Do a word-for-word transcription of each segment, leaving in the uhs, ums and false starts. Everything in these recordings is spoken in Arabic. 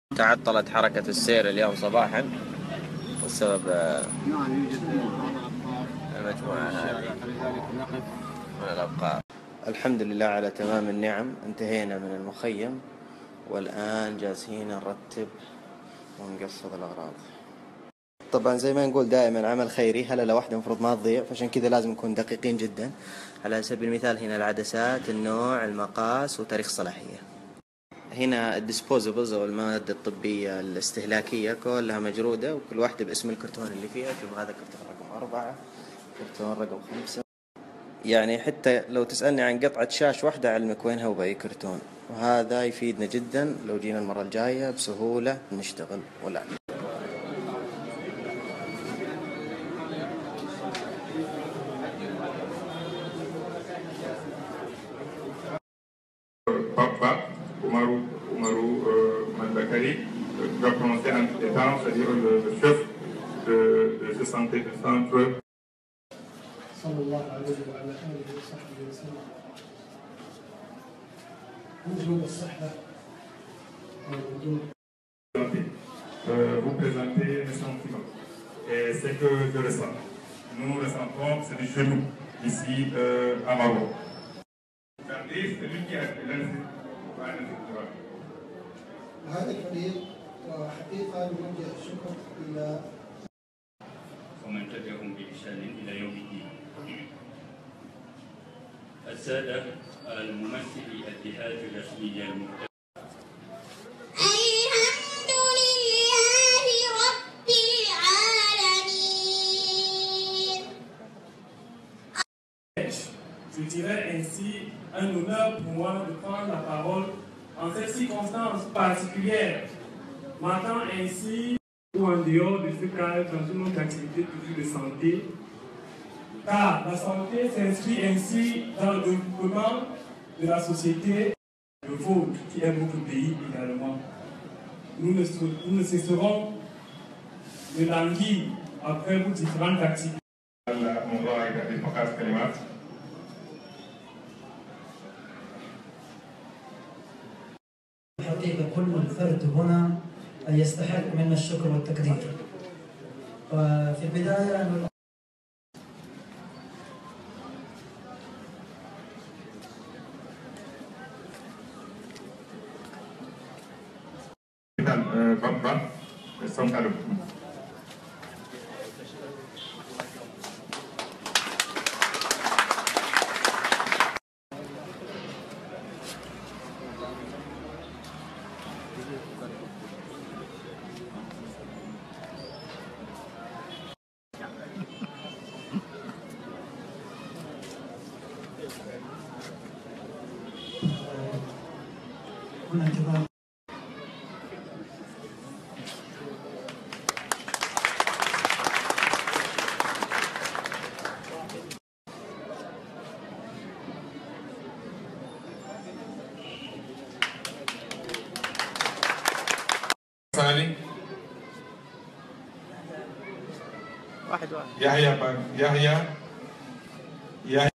تعطلت حركة السير اليوم صباحا والسبب نعم يوجد المجموعة هذه من الأبقار. الحمد لله على تمام النعم، انتهينا من المخيم والآن جالسين نرتب ونقصد الأغراض. طبعا زي ما نقول دائما عمل خيري هللة واحدة مفروض ما تضيع، فعشان كذا لازم نكون دقيقين جدا. على سبيل المثال هنا العدسات، النوع، المقاس وتاريخ صلاحية. هنا الديسبوزبلز أو المواد الطبية الاستهلاكية كلها مجرودة وكل واحدة باسم الكرتون اللي فيها. شوف هذا كرتون رقم أربعة، كرتون رقم خمسة. يعني حتى لو تسألني عن قطعة شاش واحدة أعلمك وينها وبأي كرتون، وهذا يفيدنا جدا لو جينا المرة الجاية بسهولة نشتغل ولا Papa, Umaru, Umaru euh, Malbakari, tu vas prononcer en étant, c'est-à-dire le, le chef de, de ce santé, de centre. Sallallahu alayhi wa alihi wa sahbihi wa sallam. Bonjour, Sahla. Vous présenter mes sentiments et ce que je ressens. Nous ressentons, c'est du chez nous, ici euh, à Maroc. هذا الفريق وحقيقة نوجه الشكر إلى ومن تبعهم بإحسان إلى يوم الدين. السادة الممثلي الجهات الرسمية المختلفة. الحمد لله رب العالمين. Je dirais ainsi un honneur pour moi de prendre la parole en cette circonstance particulière, marquant ainsi ou en dehors de ce cadre dans une autre activité toujours de santé, car la santé s'inscrit ainsi dans le développement de la société, le vôtre qui est votre pays également. Nous ne, nous ne cesserons de languir après vos différentes activités. حقيقة كل فرد هنا يستحق منا الشكر والتقدير. وفي البداية أنا هنا كذا ثاني واحد واحد. يحيى يحيى يحيى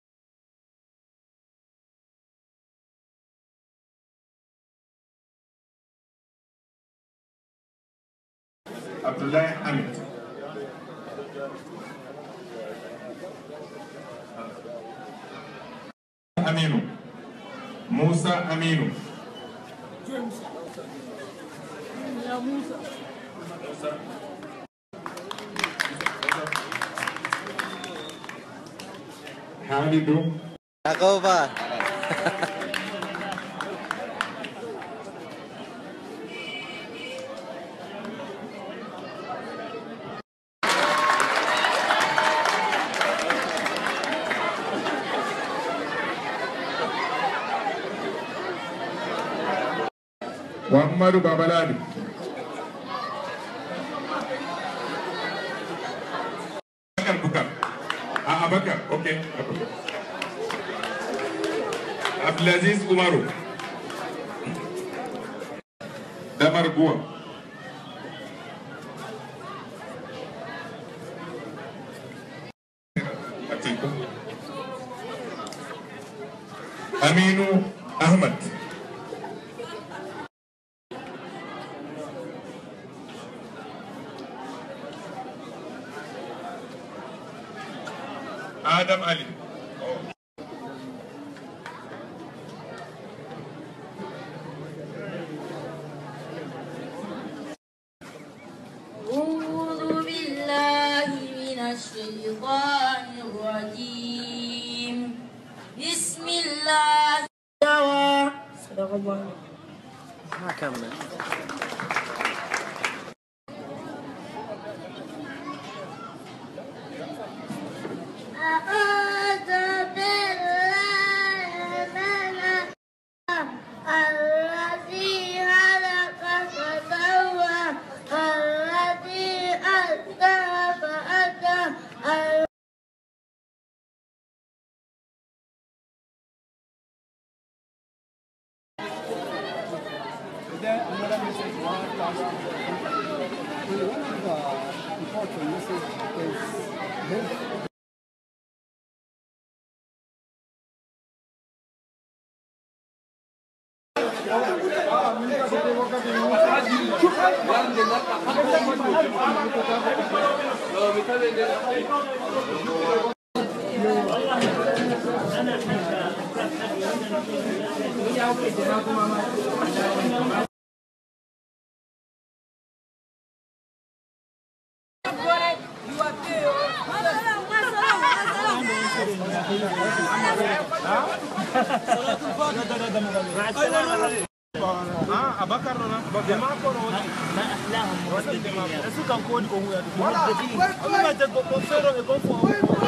عبد الله حمد أمينو موسى أمينو يا موسى حامد عقوبة. محمد بابلادي بكر بكر اه بكر اوكي عبد العزيز عمرو دمر بوا أمينو أحمد Madame Ali. أعوذ بالله من الشيطان الرجيم. بسم الله. صدق الله. ما كمل. أعوذ بالله من الذي خلق فسوى الذي أتى فأتى. Another message I want to pass on. One of the important messages is health. Abakar na jama'a ko na na ahlahum muwaddidin su kan ko ko ya wala ko ko ta ko ko fero e ko fo